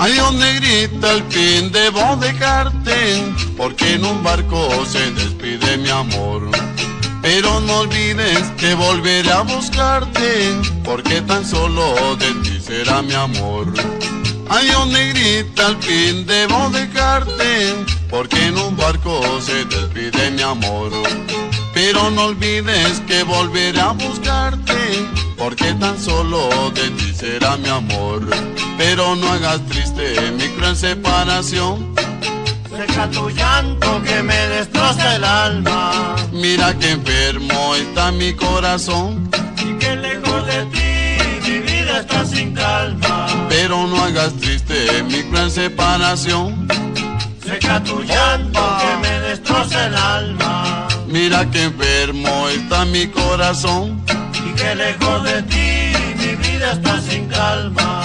Adiós negrita, al fin debo dejarte, porque en un barco se despide mi amor. Pero no olvides que volveré a buscarte, porque tan solo de ti será mi amor. Adiós negrita, al fin debo dejarte, porque en un barco se despide mi amor. Pero no olvides que volveré a buscarte, porque tan solo de ti será mi amor. Pero no hagas triste mi cruel separación. Seca tu llanto que me destroza el alma. Mira que enfermo está mi corazón, Y que lejos de ti mi vida está sin calma. pero no hagas triste mi cruel separación. Seca tu llanto que me destroza el alma. Mira que enfermo está mi corazón, Y que lejos de ti mi vida está sin calma.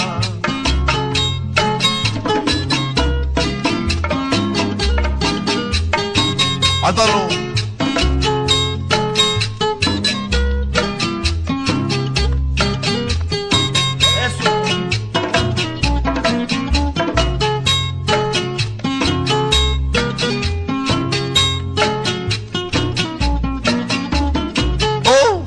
¡Átalo! ¡Oh!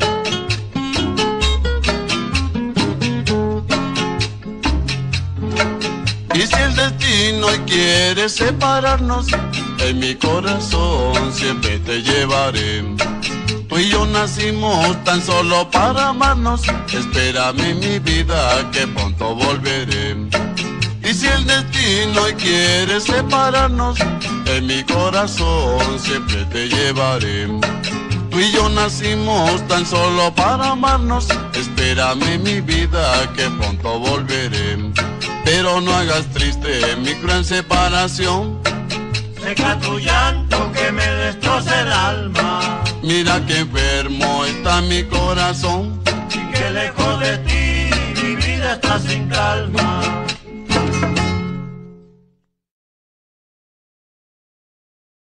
Y si el destino quiere separarnos, en mi corazón siempre te llevaré. Tú y yo nacimos tan solo para amarnos. Espérame mi vida que pronto volveré. Y si el destino quiere separarnos, en mi corazón siempre te llevaré. Tú y yo nacimos tan solo para amarnos. Espérame mi vida que pronto volveré. Pero no hagas triste mi cruel separación. Seca tu llanto que me destroza el alma. Mira que enfermo está mi corazón, Y que lejos de ti mi vida está sin calma.